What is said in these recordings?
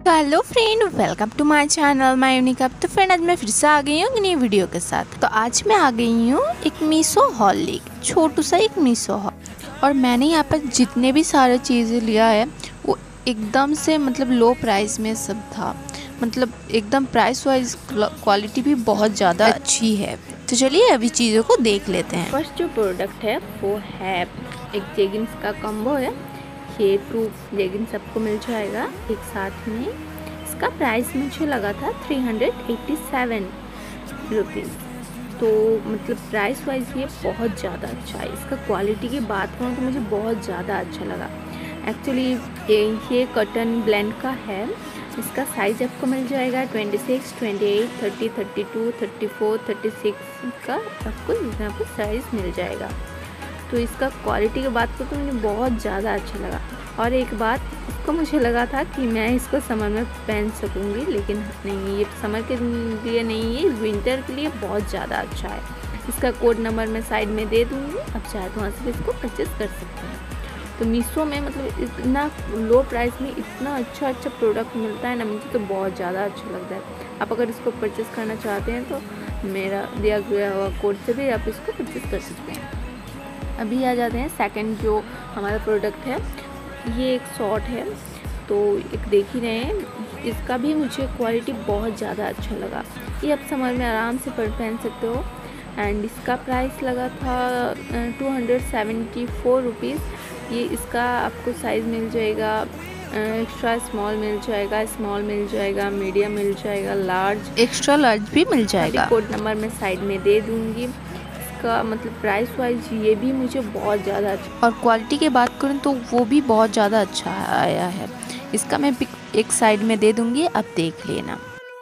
तो hello friend, welcome to my channel my unique up. तो friend, आज मैं फिर से आ गई हूँ नई वीडियो के साथ। तो आज मैं आ गई हूँ एक मीशो हॉल लेके, छोटू सा एक मीशो हॉल। और मैंने यहाँ पर जितने भी सारे चीज़ें लिया है वो एकदम से मतलब लो प्राइस में सब था। मतलब एकदम प्राइस वाइज क्वालिटी भी बहुत ज़्यादा अच्छी है। तो चलिए अभी चीज़ों को देख लेते हैं। फर्स्ट जो प्रोडक्ट है वो है एक जेगिंग्स का कॉम्बो है। ये 2 जेगिंग्स सबको मिल जाएगा एक साथ में। इसका प्राइस मुझे लगा था 387 रुपीज़। तो मतलब प्राइस वाइज ये बहुत ज़्यादा अच्छा है। इसका क्वालिटी की बात करूँ तो मुझे बहुत ज़्यादा अच्छा लगा। एक्चुअली ये कॉटन ब्लेंड का है। इसका साइज़ आपको मिल जाएगा 26, 28, 30, 32, 34, 36 का आपको यहाँ पर साइज़ मिल जाएगा। तो इसका क्वालिटी की बात करूँ तो मुझे बहुत ज़्यादा अच्छा लगा। और एक बात, इसको मुझे लगा था कि मैं इसको समर में पहन सकूँगी, लेकिन नहीं, ये समर के लिए नहीं है, विंटर के लिए बहुत ज़्यादा अच्छा है। इसका कोड नंबर मैं साइड में दे दूँगी, आप चाहे तो वहाँ से इसको परचेस कर सकते हैं। तो मीशो में मतलब इतना लो प्राइस में इतना अच्छा प्रोडक्ट मिलता है ना, मुझे तो बहुत ज़्यादा अच्छा लगता है। आप अगर इसको परचेस करना चाहते हैं तो मेरा दिया गया हुआ कोड से भी आप इसको परचेस कर सकते हैं। अभी आ जाते हैं सेकंड जो हमारा प्रोडक्ट है। ये एक शॉर्ट है, तो एक देख ही रहे हैं। इसका भी मुझे क्वालिटी बहुत ज़्यादा अच्छा लगा। ये आप समर में आराम से पहन सकते हो। एंड इसका प्राइस लगा था 274 रुपीज़। ये इसका आपको साइज़ मिल जाएगा, एक्स्ट्रा स्मॉल मिल जाएगा, स्मॉल मिल जाएगा, मीडियम मिल जाएगा, लार्ज, एक्स्ट्रा लार्ज भी मिल जाएगा। कोड नंबर मैं साइड में दे दूँगी। इसका मतलब प्राइस वाइज ये भी मुझे बहुत ज़्यादा अच्छा, और क्वालिटी की बात करूँ तो वो भी बहुत ज़्यादा अच्छा आया है। इसका मैं पिक एक साइड में दे दूँगी, आप देख लेना।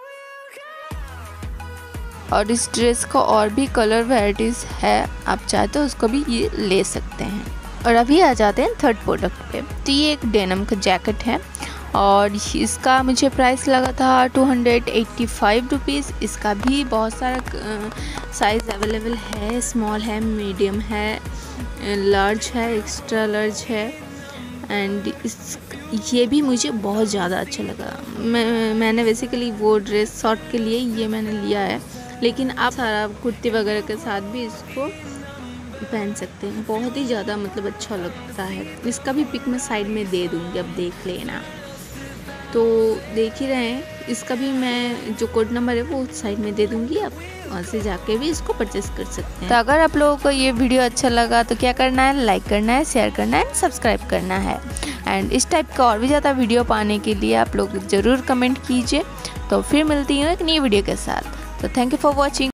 और इस ड्रेस का और भी कलर वैराइटीज़ है, आप चाहे तो उसको भी ये ले सकते हैं। और अभी आ जाते हैं थर्ड प्रोडक्ट पे। तो ये एक डेनिम का जैकेट है और इसका मुझे प्राइस लगा था 285 रुपीज़। इसका भी बहुत सारा साइज़ अवेलेबल है, स्मॉल है, मीडियम है, लार्ज है, एक्स्ट्रा लार्ज है। एंड ये भी मुझे बहुत ज़्यादा अच्छा लगा। मैंने बेसिकली वो ड्रेस शॉर्ट के लिए ये मैंने लिया है, लेकिन आप सारा कुर्ती वगैरह के साथ भी इसको पहन सकते हैं। बहुत ही ज़्यादा मतलब अच्छा लगता है। इसका भी पिक मैं साइड में दे दूँगी, अब देख लेना। तो देख ही रहे हैं, इसका भी मैं जो कोड नंबर है वो साइड में दे दूँगी, आप वहाँ से जाके भी इसको परचेस कर सकते हैं। तो अगर आप लोगों को ये वीडियो अच्छा लगा तो क्या करना है, लाइक करना है, शेयर करना है, सब्सक्राइब करना है। एंड इस टाइप का और भी ज़्यादा वीडियो पाने के लिए आप लोग ज़रूर कमेंट कीजिए। तो फिर मिलती हूँ एक नई वीडियो के साथ। तो थैंक यू फॉर वॉचिंग।